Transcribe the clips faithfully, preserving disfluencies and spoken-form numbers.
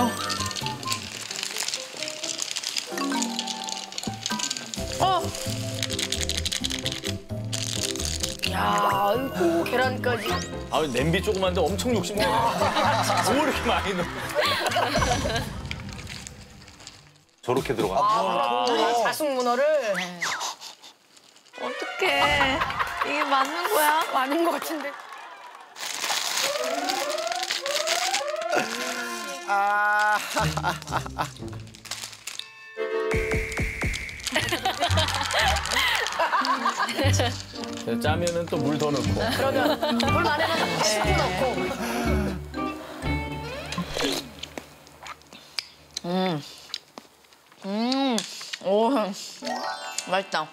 어. 야, 아이고 계란까지. 아 냄비 조그만데 엄청 욕심내. 뭐 이렇게 많이 넣어? 저렇게 들어가. 아, 아, 자숙 문어를. 어떡해. 이게 맞는 거야? 아닌 것 같은데. 아. 짜면은 또 물 더 넣고. 그러면 물 많이 넣어서 씻고 넣고. 음. 음. 오. 맛있다.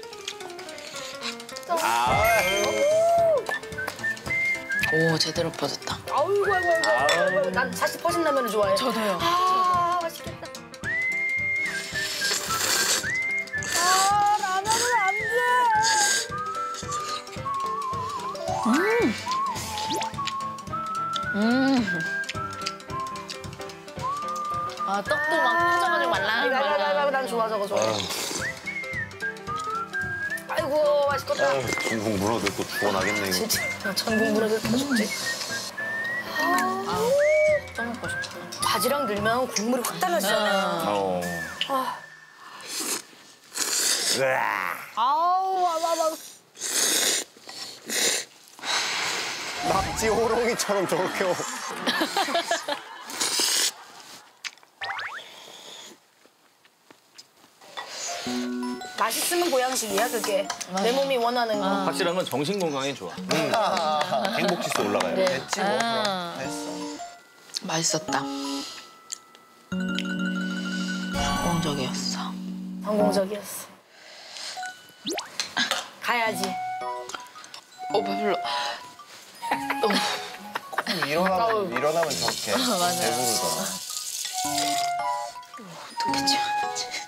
오, 제대로 퍼졌다. 아이고, 아이고, 아이고, 아이고, 아이고. 난 사실 퍼진 라면을 좋아해. 저도요. 아, 맛있겠다. 아, 라면은 안 돼. 음. 음. 아, 떡도 막 퍼져가지고 말랑말랑. 아이고, 난 좋아, 저거 좋아. 아이고, 맛있겠다. 중국 문어들 또 죽어나겠네, 이거. 진짜 전국 문어들 다 죽지. 아, 쪄 먹고 싶다. 바지락 넣으면 국물이 확 달라지잖아요. 어. 아. 으아. 아우, 아우, 아우. 낙지 호롱이처럼 저렇게. 맛있으면 보양식이야, 그게. 내 몸이 원하는 거. 확실한 건 정신 건강에 좋아. 행복지수 올라가요. 네. 됐지, 뭐. 그럼. 됐어. 맛있었다. 성공적이었어. 성공적이었어. 가야지. 어, 배불러. 일어나면, 일어나면 저렇게. 맞아요. 배부르다. 어떻게 지웠지?